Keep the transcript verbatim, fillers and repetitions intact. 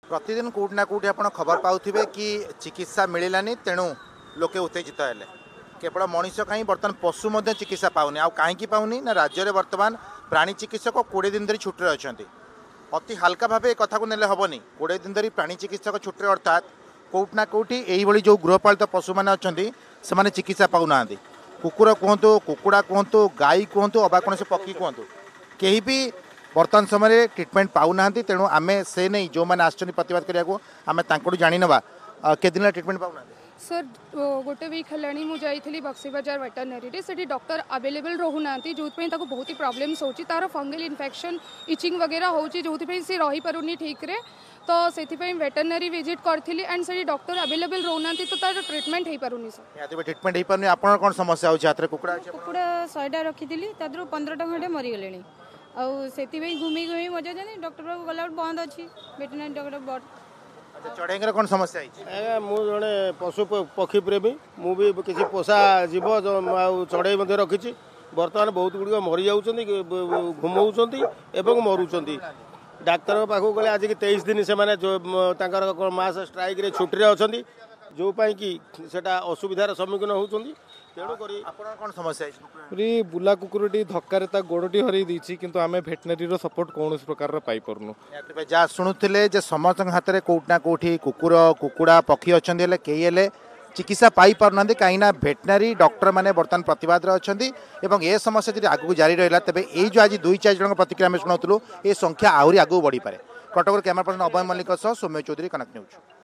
प्रतिदिन कौट ना कौटी आप खबर पाथे कि चिकित्सा मिलानी तेणु लोके उत्तेजित हेले केवल मनीष कहीं बर्तमान पशु चिकित्सा पाऊनी आ कहीं पाऊनी ना राज्य में बर्तमान प्राणी चिकित्सक कोड़े दिन धरी छुट्टी अच्छा अति हल्का भाव कथा को नेले हेनी कोड़े दिन धरी प्राणी चिकित्सक छुट्टी अर्थात कौट ना कौटी यही जो गृहपालित पशु मैंने अच्छा से चिकित्सा पाऊना कुकुर कहतु कुकुड़ा कहतु गाई कहतु अबा कौन से पक्षी कहतु कहीं भी बर्तमान समय ट्रिटमेंट पाऊना तेणु आम से नहीं जो मैंने आसछन प्रतिवाद करने आम जाणी ना के दिन ट्रिटमेंट पाऊना सर गोटे वीक है मुझे बक्सी बाजार वेटरनरी से डॉक्टर अवेलेबल रोना जो बहुत ही प्रोब्लेम्स होची तार फंगल इन्फेक्शन इचिंग वगैरह होची जो सी रही पारुनी ठीक रे तो से वेटरनरी विजिट करी एंड से डॉक्टर अवेलेबल रोना तो तार ट्रिटमेंट हो पारुनी सर ट्रिटमेंट हो पारुनी आपन कोन समस्या होची हाथ रे कुकुड़ा कुकुड़ा सौ रखी तादर पंद्रह खंडे मरीगले से घूमी घूमी मजा जानी डॉक्टर बाबू गला बंद अच्छी वेटरनरी डॉक्टर बट चढ़ेंगे कौन समस्या है मु जड़े पशु पक्षी प्रेमी मु भी किसी पोषा जीव चढ़ई रखी बर्तमान बहुत गुड़िक मरी जाऊँगी घुमाऊँ मरुंच डाक्तर पाखक गले आज की तेईस दिन से मास स्ट्राइक रे छुट्टी अच्छा जो कि सेटा असुविधार सम्मुखीन होती कौन समस्या बुला कुकुरटी धक्कर गोड़टी हर किंतु आम भेटनेरी सपोर्ट कौन प्रकार पाई पारनु जहाँ शुणुले समस्त हाथ में कौट ना कौटी कुकुर कुकुड़ा पक्षी अच्छा कई चिकित्सा पाई पारना कहीं भेटनारी डॉक्टर मैंने बर्तमान प्रतिवाद अच्छा ए समस्या जब आगू जारी रहा तेज ये जो आज दुई चार जन प्रतिक्रिया आम शुणुलू ये संख्या आहरी आगू बढ़ी पारे Cuttack camera person Abhay Mallick Soumya Choudhury Kanak news.